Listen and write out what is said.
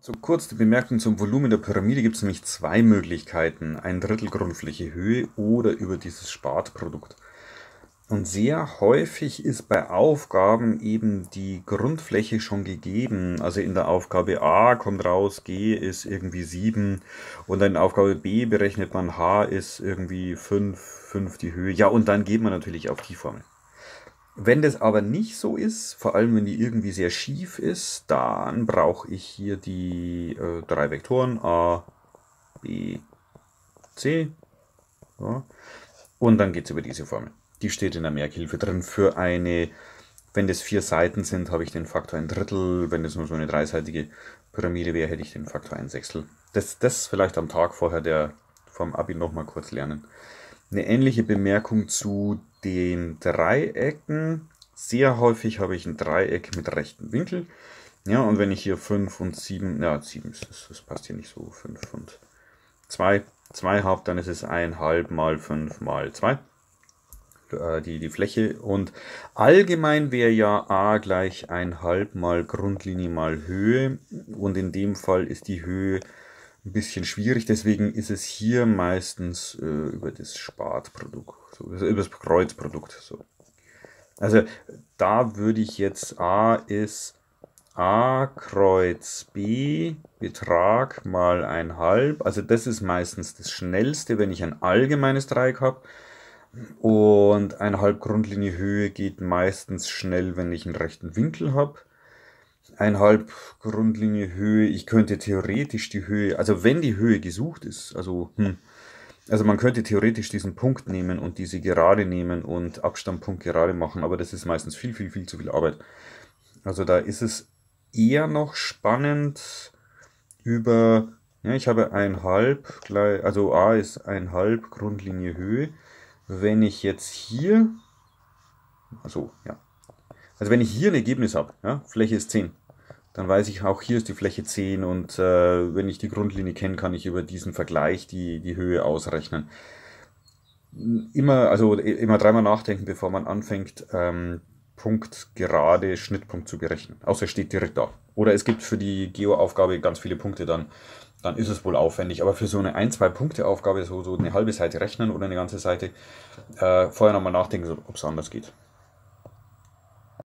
So kurz die Bemerkung zum Volumen der Pyramide gibt es nämlich zwei Möglichkeiten. Ein Drittel Grundfläche Höhe oder über dieses Spartprodukt. Und sehr häufig ist bei Aufgaben eben die Grundfläche schon gegeben. Also in der Aufgabe A kommt raus, G ist irgendwie 7 und in Aufgabe B berechnet man H ist irgendwie 5 die Höhe. Ja, und dann geht man natürlich auf die Formel. Wenn das aber nicht so ist, vor allem wenn die irgendwie sehr schief ist, dann brauche ich hier die drei Vektoren A, B, C. Ja. Und dann geht es über diese Formel. Die steht in der Merkhilfe drin für eine, wenn das 4 Seiten sind, habe ich den Faktor ein Drittel. Wenn das nur so eine dreiseitige Pyramide wäre, hätte ich den Faktor ein Sechstel. Das vielleicht am Tag vorher vom Abi nochmal kurz lernen. Eine ähnliche Bemerkung zu den Dreiecken. Sehr häufig habe ich ein Dreieck mit rechten Winkel. Ja, und wenn ich hier 5 und 7, ja, 7, das passt hier nicht so, 5 und 2 habe, dann ist es 1,5 mal 5 mal 2, die Fläche. Und allgemein wäre ja a gleich 1,5 mal Grundlinie mal Höhe. Und in dem Fall ist die Höhe ein bisschen schwierig, deswegen ist es hier meistens über das Spartprodukt, so, also über das Kreuzprodukt. So. Also da würde ich jetzt A ist A Kreuz B Betrag mal 1,5. Also das ist meistens das Schnellste, wenn ich ein allgemeines Dreieck habe. Und 1,5 Grundlinie Höhe geht meistens schnell, wenn ich einen rechten Winkel habe. 1,5 Grundlinie Höhe, ich könnte theoretisch die Höhe, also wenn die Höhe gesucht ist, also man könnte theoretisch diesen Punkt nehmen und diese Gerade nehmen und Abstandpunkt gerade machen, aber das ist meistens viel zu viel Arbeit. Also da ist es eher noch spannend über, ja, ich habe 1,5, also A ist 1,5 Grundlinie Höhe. Wenn ich jetzt hier, also ja, also wenn ich hier ein Ergebnis habe, ja, Fläche ist 10, dann weiß ich auch, hier ist die Fläche 10 und wenn ich die Grundlinie kenne, kann ich über diesen Vergleich die Höhe ausrechnen. Also immer dreimal nachdenken, bevor man anfängt, Punkt gerade Schnittpunkt zu berechnen. Außer es steht direkt da. Oder es gibt für die Geo-Aufgabe ganz viele Punkte, dann ist es wohl aufwendig. Aber für so eine 1-2-Punkte-Aufgabe, so eine halbe Seite rechnen oder eine ganze Seite, vorher nochmal nachdenken, ob es anders geht.